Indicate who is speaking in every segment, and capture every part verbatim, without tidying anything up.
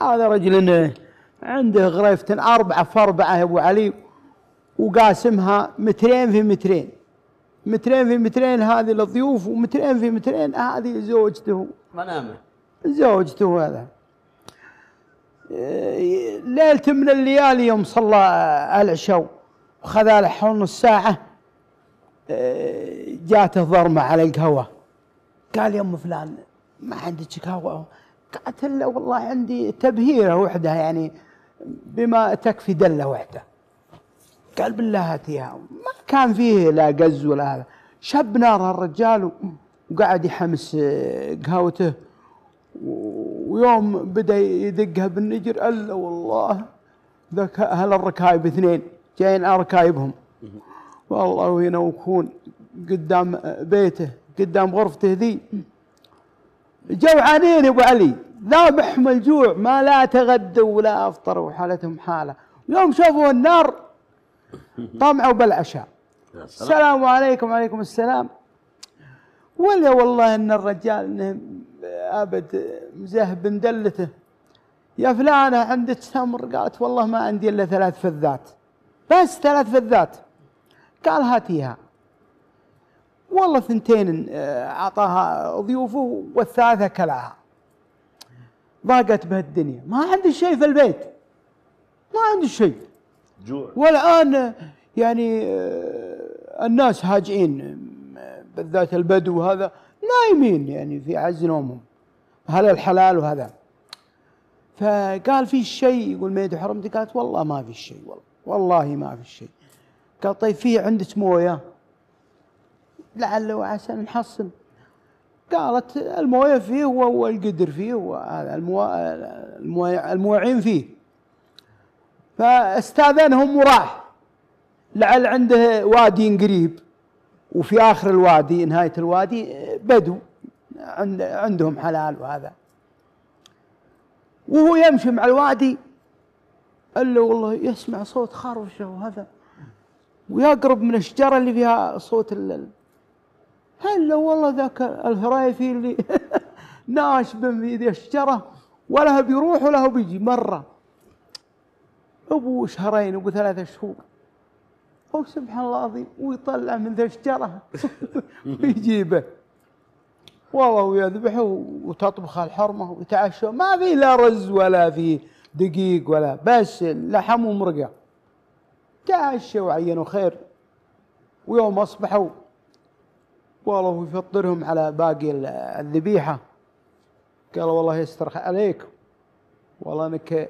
Speaker 1: هذا رجل عنده غرفة أربعة في أربعة يا أبو علي، وقاسمها مترين في مترين، مترين في مترين هذه للضيوف، ومترين في مترين هذه زوجته
Speaker 2: منامه
Speaker 1: زوجته. هذا ليلة من الليالي يوم صلى العشاء وخذ له حول نص ساعة، جاته ضرمة على القهوة. قال يا أم فلان ما عندك قهوة؟ قالت له والله عندي تبهيرة وحدة يعني بما تكفي دلة وحدة. قال بالله هاتيها. ما كان فيه لا قز ولا هذا، شب نار الرجال وقعد يحمس قهوته، ويوم بدأ يدقها بالنجر ألا والله ذاك أهل الركايب اثنين جايين على ركايبهم، والله ينوكون قدام بيته قدام غرفته ذي، جوعانين يا أبو علي ذابحهم الجوع، ما لا تغدوا ولا أفطروا وحالتهم حالة. يوم شافوا النار طمعوا بالعشاء. السلام عليكم. وعليكم السلام. ولا والله إن الرجال إنه أبد مزهب دلته. يا فلانة عندك تمر؟ قالت والله ما عندي إلا ثلاث فذات، بس ثلاث فذات. قال هاتيها. والله ثنتين أعطاها ضيوفه والثالثة كلاها. ضاقت به الدنيا، ما عندي شيء في البيت، ما عندي شيء،
Speaker 2: جوع.
Speaker 1: والآن يعني الناس هاجعين بالذات البدو هذا نايمين يعني في عز نومهم، هذا الحلال وهذا. فقال في شيء؟ يقول ميد حرمتي؟ قالت والله ما في شيء، والله والله ما في شيء. قال طيب في عندك مويه لعل وعسى نحصن؟ قالت المويه فيه والقدر فيه وهذا الموعين فيه. فاستاذنهم وراح، لعل عنده وادي قريب، وفي آخر الوادي نهاية الوادي بدو عندهم حلال وهذا. وهو يمشي مع الوادي قال له والله يسمع صوت خرفشة وهذا، ويقرب من الشجرة اللي فيها صوت اللل. هلا والله ذاك الهرايفي اللي ناشب في ذي الشجرة، ولا بيروح ولا بيجي مرة، أبو شهرين أبو ثلاثة شهور. أو سبحان الله العظيم، ويطلع من ذا الشجرة ويجيبه والله ويذبحه وتطبخ الحرمة ويتعشى، ما في لا رز ولا في دقيق ولا، بس لحم ومرقة. تعشوا وعينوا خير. ويوم أصبحوا والله يفطرهم على باقي الذبيحة. قال والله يستر عليك، والله انك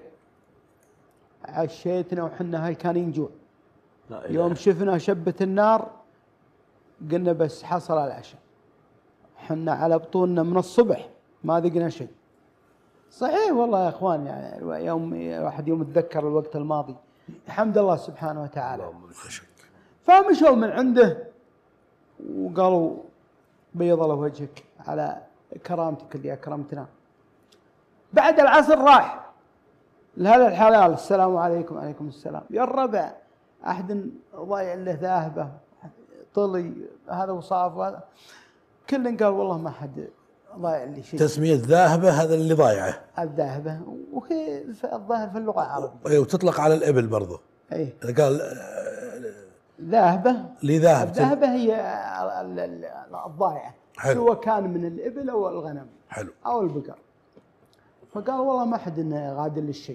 Speaker 1: عشيتنا وحنا هاي كان ينجوع. يوم شفنا شبة النار قلنا بس حصل العشاء، حنا على بطوننا من الصبح ما ذقنا شيء. صحيح والله يا اخوان، يعني يوم واحد يوم يتذكر الوقت الماضي. الحمد لله سبحانه وتعالى. فمشوا من عنده وقالوا بيض الله وجهك على كرامتك اللي اكرمتنا. بعد العصر راح لهذا الحلال، السلام عليكم. وعليكم السلام. يا الربع أحد ضايع له ذاهبة طلي هذا وصاف وهذا، كل قال والله ما حد ضايع لي شيء.
Speaker 3: تسمية ذاهبة هذا اللي ضايعه،
Speaker 1: الذاهبة، وهي الظاهر في اللغة العربية.
Speaker 3: اي وتطلق على الإبل برضه.
Speaker 1: اي
Speaker 3: قال
Speaker 1: ذاهبة.
Speaker 3: لذاهب.
Speaker 1: الذاهبة هي الضايعة، سواء كان من الإبل أو الغنم.
Speaker 3: حلو.
Speaker 1: أو البقر. فقال والله ما حد غادر للشيء.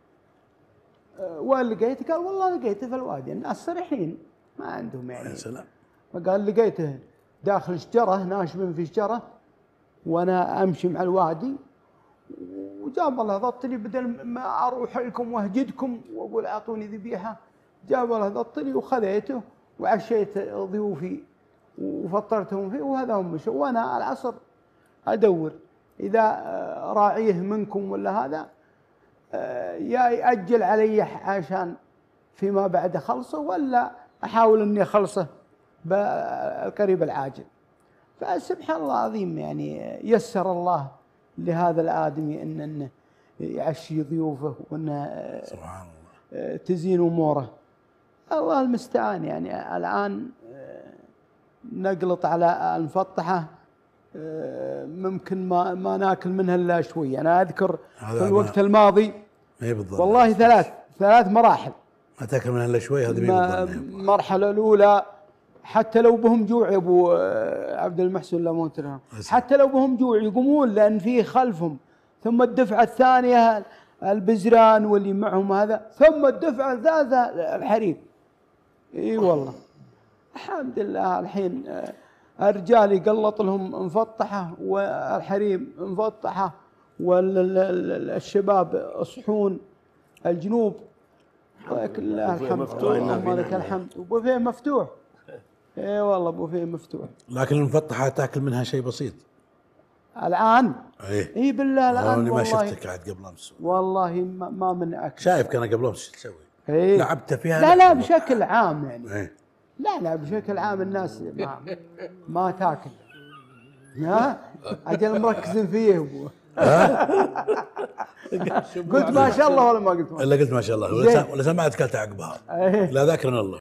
Speaker 1: وين لقيته؟ قال والله لقيته في الوادي، الناس صريحين ما عندهم يعني.
Speaker 3: يا سلام.
Speaker 1: فقال لقيته داخل شجرة، ناشب في شجرة، وانا امشي مع الوادي، وجاب الله ضبطني بدل ما اروح لكم واهجدكم واقول اعطوني ذبيحه، جاب الله ضبطني وخذيته وعشيت ضيوفي وفطرتهم فيه، وهذا هم مشوا. وانا العصر ادور اذا راعيه منكم ولا هذا يا يأجل علي عشان فيما بعد خلصه، ولا أحاول أني أخلصه بالقريب العاجل. فسبحان الله العظيم، يعني يسر الله لهذا الآدمي أن أنه يعشي ضيوفه وأنه
Speaker 3: سبحان الله
Speaker 1: تزين أموره. الله المستعان. يعني الآن نقلط على المفطحة ممكن ما ما ناكل منها الا شوي. انا اذكر في الوقت
Speaker 3: ما.
Speaker 1: الماضي
Speaker 3: اي بالضبط
Speaker 1: والله ثلاث ثلاث مراحل.
Speaker 3: ما تاكل منها الا شوي، هذه ما
Speaker 1: المرحله الاولى حتى لو بهم جوع يا ابو عبد المحسن لا موت لهم، حتى لو بهم جوع يقومون لان فيه خلفهم. ثم الدفعه الثانيه البزران واللي معهم هذا، ثم الدفعه الثالثه الحريم. اي والله الحمد لله الحين الرجال يقلط لهم مفطحه والحريم مفطحه، والشباب يصحون الجنوب. ولكن الله الحمد، اللهم لك الحمد. وبوفيه مفتوح. اي والله بوفيه مفتوح.
Speaker 3: لكن المفطحه تاكل منها شيء بسيط
Speaker 1: الان.
Speaker 3: اي
Speaker 1: اي بالله الان
Speaker 3: والله ما
Speaker 1: والله
Speaker 3: شفتك قاعد قبل امس.
Speaker 1: والله ما, ما منعك.
Speaker 3: شايفك انا قبل امس شو تسوي؟
Speaker 1: إيه؟
Speaker 3: لعبت فيها.
Speaker 1: لا لا بشكل عام يعني.
Speaker 3: إيه؟
Speaker 1: لا لا بشكل عام الناس ما, ما تاكل. ها اجل مركزين فيه ابو. قلت ما شاء الله ولا ما قلت ما
Speaker 3: الا قلت ما شاء الله، ولا ولا سمعت قلت عقبها. لا ذاكرنا الله.